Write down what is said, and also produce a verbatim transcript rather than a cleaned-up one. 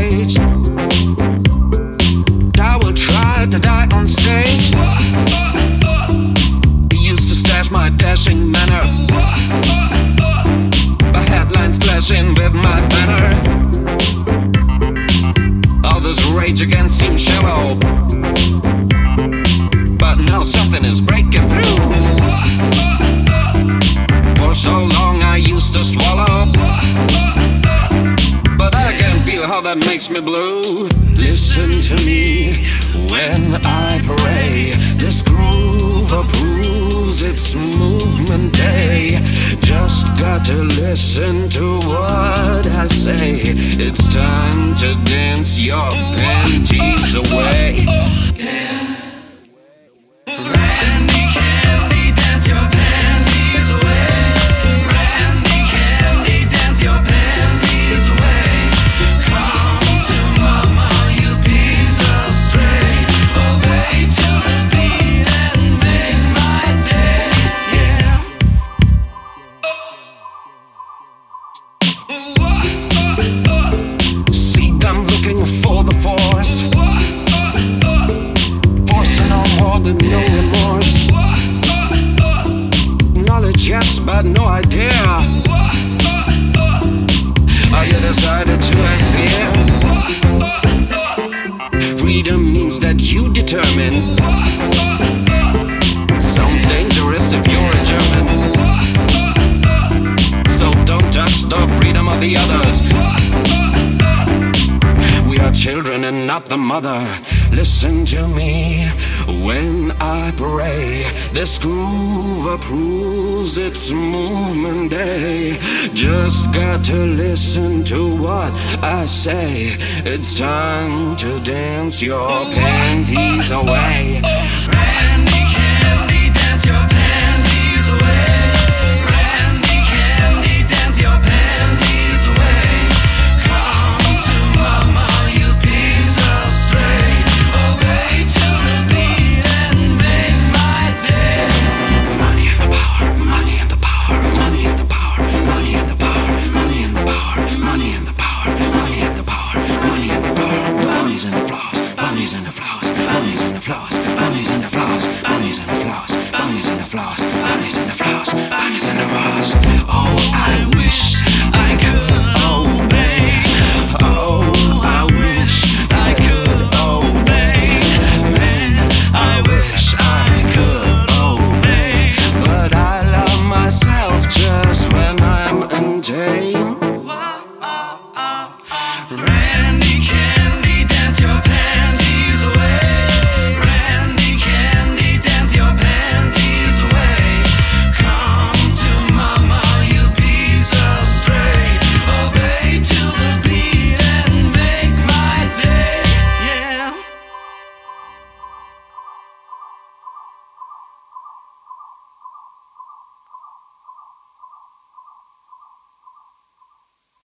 rage. I will try to die on stage. I used to stash my dashing manner, my headlines clashing with my banner. All this rage again seems shallow, but now something is breaking through. For so long I used to swallow, but I can feel how that makes me blue. Listen to me when I pray. This groove approves its movement day. Just got to listen to what I say. It's time to dance your panties away. Yeah. Randy Candy, dance your panties away. Randy Candy, dance your panties away. Come to mama, you piece of stray. Obey to the beat and make my day. Yeah. See, I'm looking for the force, forcing on more than no remorse. Knowledge, yes, but no idea. Are you decided to have fear? Freedom means that you determine. Sounds dangerous if you're a German, so don't touch the freedom of the others. We are children and not the mother. Listen to me when I pray. This groove approves its movement day. Just got to listen to what I say. It's time to dance your panties away. Randy Candy, dance your panties away. Randy Candy, dance your panties away. Come to mama, you piece of stray. Obey to the beat and make my day. Money and the power, money and the power, money and the power, money and the power, money and the power, money and the power, money and the power, money and the power. Bunnies and the flowers, bunnies and the flowers, bunnies and the flowers, bunnies and the flowers, bunnies and the flowers, bunnies and the flowers, bunnies and the flowers, bunnies and the flowers. Oh, I wish I could obey. Oh, I wish I could obey. Man, I wish I could obey. But I love myself just when I'm untamed.